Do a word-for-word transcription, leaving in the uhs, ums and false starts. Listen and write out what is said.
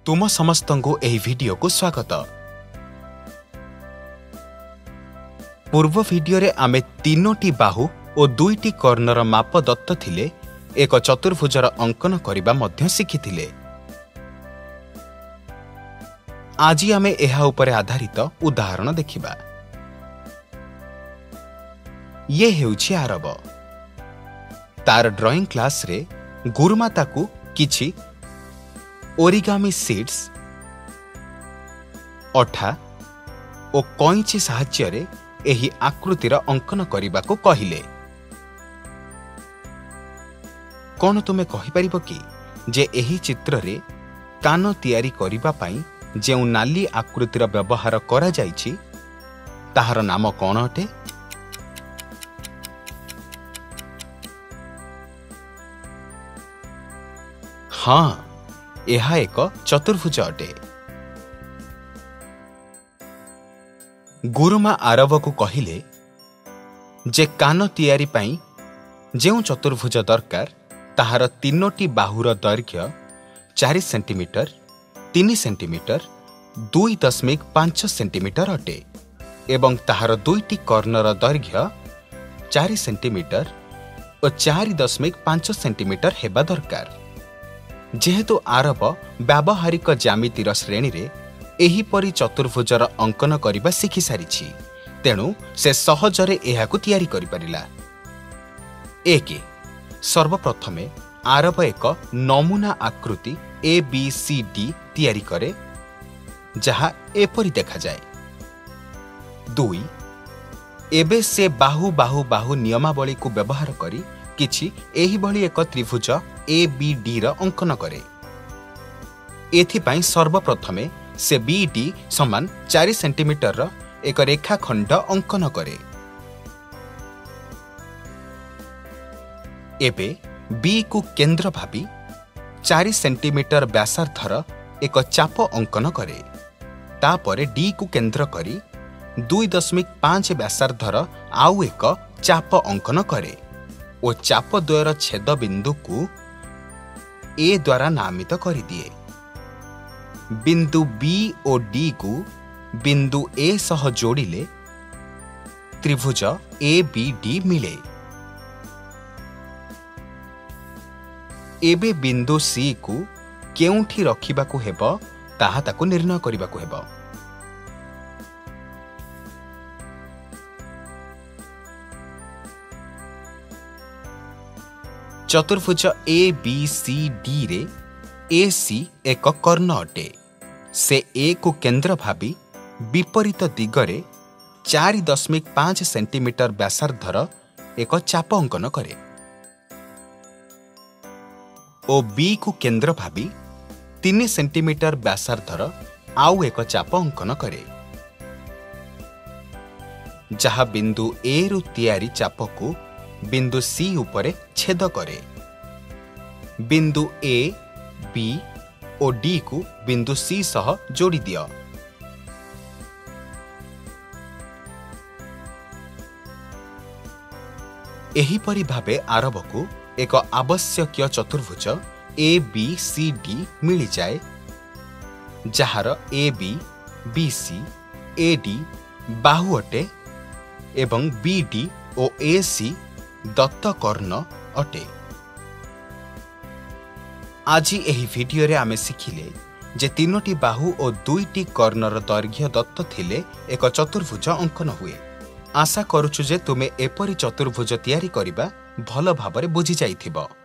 तुम समस्तंको एही वीडियो को स्वागत। पूर्व वीडियो रे आमे तीनोटी बाहु और दुईटी कर्णर माप दत्त थिले एक चतुर्भुजर अंकन करिबा मध्य शिखिथिले। आज आमे एहा उपरे आधारित उदाहरण देखिबा। ये हेउछि आरब। तार ड्राइंग क्लास रे गुरुमा ताकू किछि ओरिगामी सीड्स अठा और कईची साहाय्य रे एही आकृतिर अंकन करिबा को कहिले। कौन तुमे कहि परिबो कि जे एही चित्र रे कान तैयारी करिबा पई जेउ नाली आकृतिर व्यवहार करा जाइछि ताहार नाम कौन अटे? हाँ, यह एक चतुर्भुज अटे। गुरुमा आरब को कहिले जे कान तैयारी पाई जेउ चतुर्भुज दरकार ताहार तीनोटी बाहुर दैर्घ्य चार सेंटीमीटर, तीन सेंटीमीटर, दुई दशमिक पांच सेंटीमीटर अटे एवं ताहार दुईटी कर्णर दैर्घ्य चार सेंटीमीटर और चार दशमिक पांच सेंटीमीटर हेबा दरकार। जेहेतु आरब व्यावहारिक ज्यामितिर श्रेणी रे एही परी चतुर्भुजर अंकन करिबा शिखि सारिछि, तेणु से सहजरे एहाकु तैयारी करि परिला। एक सर्वप्रथमे आरब एक नमूना आकृति ए बी सी डी तैयारी करे जहा एपरी देखा जाए। दुई एबे से बाहु बाहु बाहु नियमावली को व्यवहार करी किछि एही भली एक त्रिभुज ए बी डी र अंकन करे। एथिपाई सर्वप्रथमे से बी डी समान चार सेंटीमीटर र एक रेखाखंड अंकन करे। एबे बी को केंद्र भाबी चार सेंटीमीटर व्यासार्धर एक चाप अंकन करे। तापरे डी को केंद्र करी दुई दशमिक पांच व्यासार्धर आउ एक चाप अंकन करे और चाप द्वयर छेद बिंदु को ए द्वारा नामित करि दिए। बिंदु बी और डी को बिंदु ए सह जोड़िले त्रिभुज ए बी डी मिले। एबे बिंदु सी को केउठी रखिबाकू हेबो ताहा ताकू निर्णय करिबाकू हेबो। चतुर्भुज ए बी सी डी रे ए सी एक कर्ण अटे। से ए को केंद्र भाबी विपरीत दिगरे चार दशमिक पांच सेंटीमीटर व्यासार्धर एक चाप अंकन करे और बी को केंद्र भाबी तीन सेंटीमीटर व्यासार्धर आउ एक चाप अंकन करे जहा बिंदु ए रु तैयारी चाप को बिंदु सी उपरे छेद करे। बिंदु ए बी और डी को बिंदु सी सह जोड़ी दियो। एही परी भाबे आरब को एक आवश्यक चतुर्भुज ए बी सी डी मिली जाए जहार A B B C A D बाहु अटे एवं बी डी और ए सी दत्त कर्ण अटे। आज एही वीडियो रे आमे शिखिले जे तीनोटी बाहु और दुईटी कर्णर दैर्घ्य दत्त थिले एक चतुर्भुज अंकन हुए। आशा करूछु जे तुमे एपरी चतुर्भुज तैयारी करिबा भल भाबरे बुझी जाइथिबो।